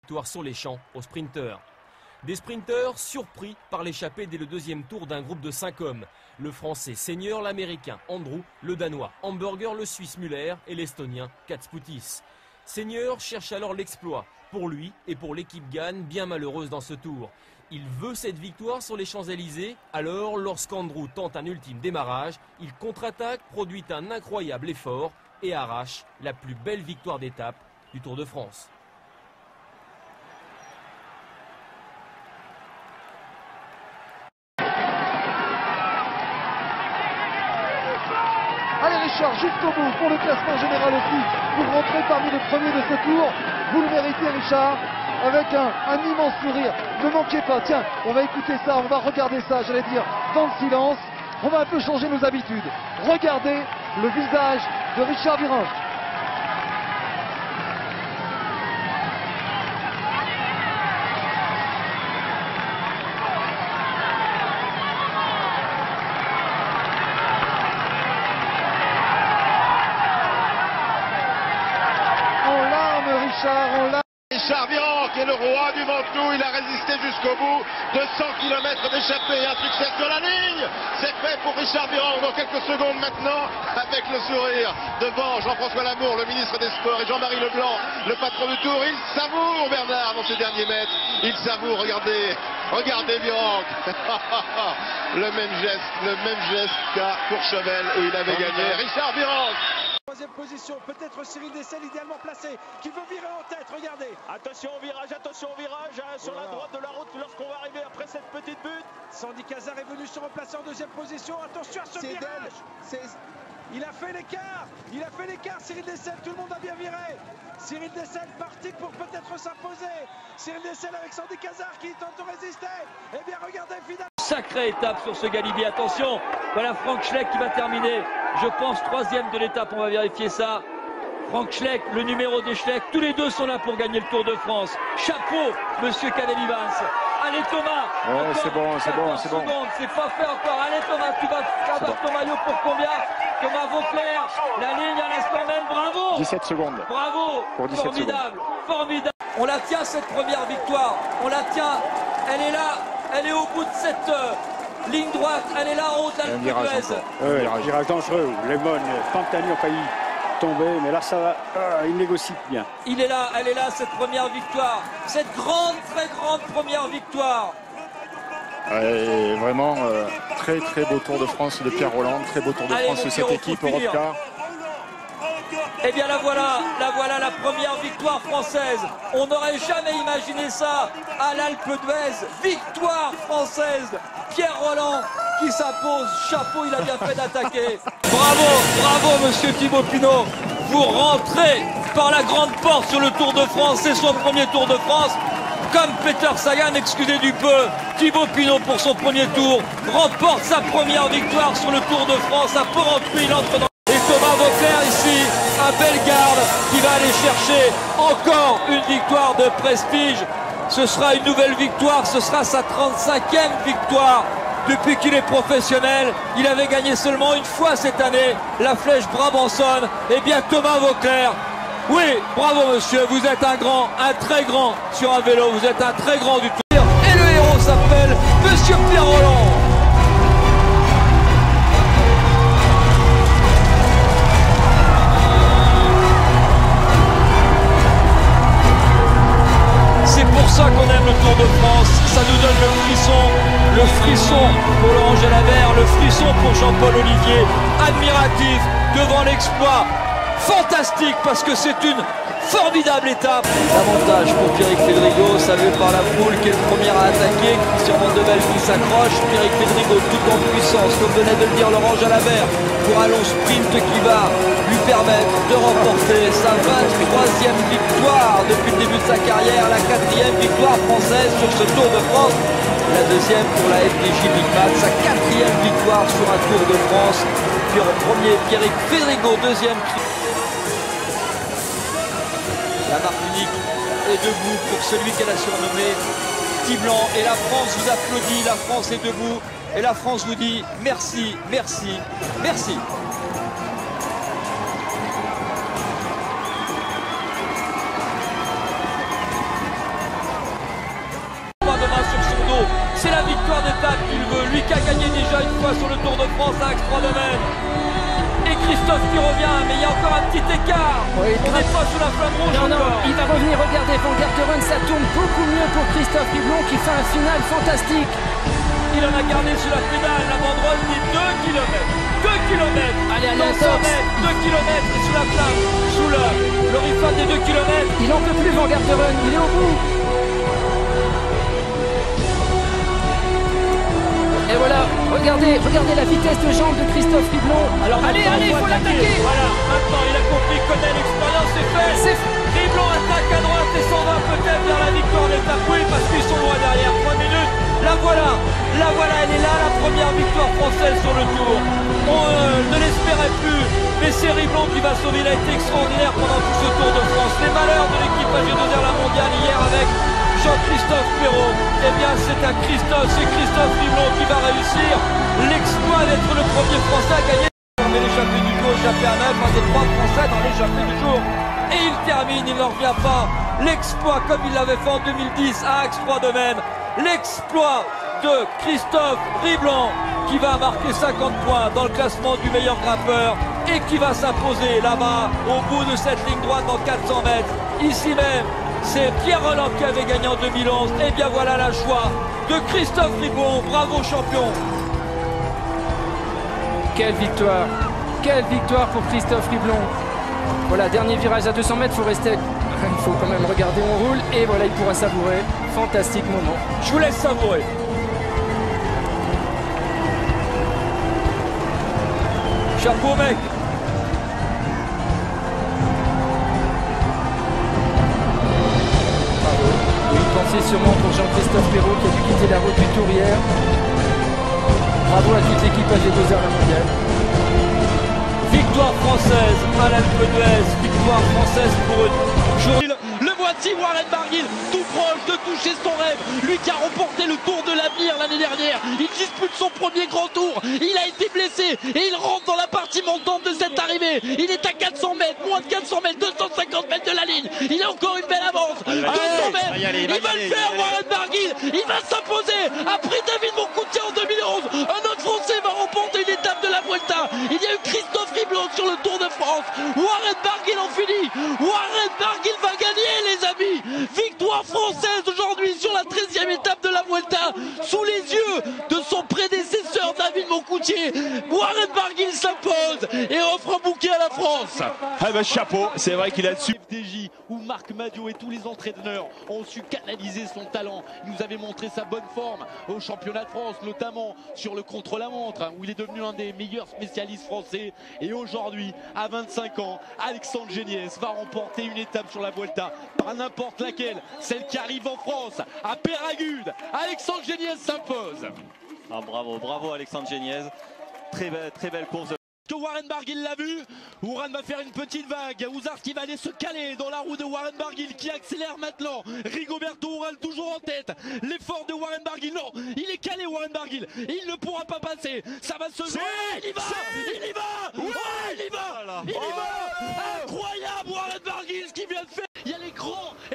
victoire sur les champs aux sprinteurs. Des sprinteurs surpris par l'échappée dès le deuxième tour d'un groupe de 5 hommes. Le Français Senior, l'Américain Andrew, le Danois Hamburger, le Suisse Müller et l'Estonien Katspoutis. Senior cherche alors l'exploit, pour lui et pour l'équipe Gann, bien malheureuse dans ce tour. Il veut cette victoire sur les Champs-Élysées, alors lorsqu'Andrew tente un ultime démarrage, il contre-attaque, produit un incroyable effort et arrache la plus belle victoire d'étape du Tour de France. Allez Richard, jusqu'au bout pour le classement général aussi, pour rentrer parmi les premiers de ce tour. Vous le méritez Richard, avec un immense sourire. Ne manquez pas, tiens, on va écouter ça, on va regarder ça, j'allais dire, dans le silence. On va un peu changer nos habitudes. Regardez le visage de Richard Virenque. Richard Virenque est le roi du Ventoux, il a résisté jusqu'au bout, 200 km d'échappée, un succès sur la ligne, c'est fait pour Richard Virenque dans quelques secondes maintenant, avec le sourire devant Jean-François Lamour, le ministre des Sports, et Jean-Marie Leblanc, le patron du Tour. Il savoure Bernard dans ses derniers mètres, il savoure, regardez Virenque, le même geste qu'à Courchevel où il avait gagné. Richard Virenque. Troisième position, peut-être Cyril Dessel idéalement placé, qui veut virer en tête, regardez. Attention au virage, hein, sur la droite de la route lorsqu'on va arriver après cette petite butte. Sandy Cazard est venu se replacer en deuxième position, attention à ce virage. Il a fait l'écart, Cyril Dessel, tout le monde a bien viré. Cyril Dessel parti pour peut-être s'imposer. Cyril Dessel avec Sandy Cazard qui tente de résister. Eh bien regardez finalement. Sacrée étape sur ce Galibier, attention, voilà Frank Schleck qui va terminer, je pense troisième de l'étape, on va vérifier ça. Frank Schleck, le numéro de Schleck, tous les deux sont là pour gagner le Tour de France. Chapeau, monsieur Cadel-Evans. Allez Thomas, ouais, c'est bon. C'est pas fait encore. Allez Thomas, tu vas avoir ton maillot pour combien? Thomas Vauclair, la ligne à l'instant même, bravo. 17 secondes. Bravo, pour 17 formidable, secondes. formidable. On la tient cette première victoire, on la tient, elle est là, elle est au bout de cette ligne droite, elle est là en haut de l'Alpe d'Huez. Virage dangereux, Lemon, Pantani ont failli tomber, mais là ça va, il négocie bien. Il est là, elle est là, cette première victoire, cette grande, très grande première victoire. Vraiment, très beau Tour de France de Pierre Rolland, très beau Tour de France de cette équipe Europcar. Eh bien la voilà la première victoire française. On n'aurait jamais imaginé ça à l'Alpe d'Huez. Victoire française, Pierre Rolland qui s'impose. Chapeau, il a bien fait d'attaquer. Bravo monsieur Thibaut Pinot. Vous rentrez par la grande porte sur le Tour de France. C'est son premier Tour de France. Comme Peter Sagan, excusez du peu, Thibaut Pinot pour son premier tour remporte sa première victoire sur le Tour de France à Porrentruy. Il entre dans... Et Thomas Vauclair ici, un Bellegarde qui va aller chercher encore une victoire de prestige. Ce sera une nouvelle victoire, ce sera sa 35e victoire depuis qu'il est professionnel. Il avait gagné seulement une fois cette année la Flèche Brabançonne. Et bien Thomas Vauclair, oui, bravo monsieur, vous êtes un grand, un très grand sur un vélo, vous êtes un très grand du Tour. Et le héros s'appelle monsieur Pierre Rolland. C'est pour ça qu'on aime le Tour de France, ça nous donne le frisson pour Laurent Jalabert, le frisson pour Jean-Paul Olivier, admiratif devant l'exploit, fantastique parce que c'est une formidable étape. L'avantage pour Pierrick Fédrigo, salué par la foule qui est le premier à attaquer, Christian Vandeweghe qui s'accroche, Pierrick Fédrigo tout en puissance, comme venait de le dire Laurent Jalabert, pour un long sprint qui va lui permettre de remporter sa 23e victoire depuis le début de sa carrière, la 4e victoire française sur ce Tour de France, la deuxième pour la FDJ Big Mat, sa 4e victoire sur un Tour de France, puis en premier Pierrick Fédrigo, deuxième. La Martinique est debout pour celui qu'elle a surnommé Petit Blanc. Et la France vous applaudit, la France est debout. Et la France vous dit merci, merci, merci. fois sur le Tour de France à Aix-Trois-Domaines. Et Christophe qui revient, mais il y a encore un petit écart. Oui, on n'est pas sous la flamme rouge. Non, non, encore. il va revenir, regardez, Van Garderen, ça tourne beaucoup mieux pour Christophe Riblon qui fait un final fantastique. Il en a gardé sur la pédale, la banderole dit 2 km. 2 km. Allez, dans 100 mètres, 2 km et sous la flamme, sous le rifle des 2 km. Il en peut plus, Van Garderen, il est au bout. Et voilà, regardez la vitesse de jambe de Christophe Riblon. Alors allez, il faut l'attaquer. Voilà, maintenant il a compris, il connaît l'expérience, c'est fait. Riblon attaque à droite et s'en va peut-être vers la victoire d'étape. Oui, parce qu'ils sont loin derrière, 3 minutes. La voilà, elle est là, la première victoire française sur le Tour. On ne l'espérait plus, mais c'est Riblon qui va sauver. Il a été extraordinaire pendant tout ce Tour de France. Les malheurs de l'équipe AG2R La Mondiale hier avec Jean-Christophe Perrault. Eh bien, c'est Christophe Riblon qui va réussir l'exploit d'être le premier Français à gagner. Mais l'échappée du jour, échappé à 9, un des 3 Français dans l'échappée du jour. Et il termine, il n'en revient pas. L'exploit comme il l'avait fait en 2010 à Aix-Trois-Domaines. L'exploit de Christophe Riblon qui va marquer 50 points dans le classement du meilleur grimpeur et qui va s'imposer là-bas au bout de cette ligne droite dans 400 mètres. Ici même, c'est Pierre Rolland qui avait gagné en 2011. Et bien voilà la joie de Christophe Riblon. Bravo champion. Quelle victoire pour Christophe Riblon. Voilà, dernier virage à 200 mètres, il faut quand même regarder où on roule. Et voilà, il pourra savourer. Fantastique moment. Je vous laisse savourer. Chapeau mec. Oui, pensez sûrement pour Jean-Christophe Perrault qui a dû quitter la route du Tour hier. Bravo à toute l'équipe AG2R La Mondiale. Victoire française à l'Alpe d'Huez, victoire française pour eux. Le voici, Warren Barguil, tout proche de toucher son rêve. Lui qui a remporté le Tour de l'avenir l'année dernière. Il dispute son premier grand tour. Il a été blessé et il rentre dans la partie montante de cette arrivée. Il est à 400 mètres, moins de 400 mètres, 250 mètres de la ligne. Il a encore une belle avance. 200 mètres. Il va le faire, Warren Barguil. Il va s'imposer. Après David Moncoutier en 2011, un autre Français va remporter une étape de la Vuelta. Il y a eu Christophe Riblon sur le Tour de France. Warren Barguil en finit. Warren Barguil va gagner, les amis. Victoire française aujourd'hui sur la 13e étape de la Vuelta, sous les yeux de son prédécesseur David Moncoutier. Warren Barguil s'impose et offre un bouquet à la France. Ah ben chapeau, c'est vrai qu'il a su. FDJ où Marc Madiot et tous les entraîneurs ont su canaliser son talent. Il nous avait montré sa bonne forme au championnat de France, notamment sur le contre-la-montre, où il est devenu un des meilleurs spécialistes français. Et aujourd'hui, à 25 ans, Alexandre Géniès va remporter une étape sur la Vuelta, par n'importe laquelle, celle qui arrive en France, à Péragude. Alexandre Géniès s'impose. Ah, bravo Alexandre Géniez. Très belle course. Que Warren Barguil l'a vu. Warren va faire une petite vague. Ouzard qui va aller se caler dans la roue de Warren Barguil qui accélère maintenant. Rigoberto Urán toujours en tête. L'effort de Warren Barguil. Non, il est calé Warren Barguil. Il ne pourra pas passer. Ça va se jouer. Il y va. Il y va. Oui, il y va. Il y va. Incroyable Warren Barguil ce qu'il vient de faire. Il y a l'écran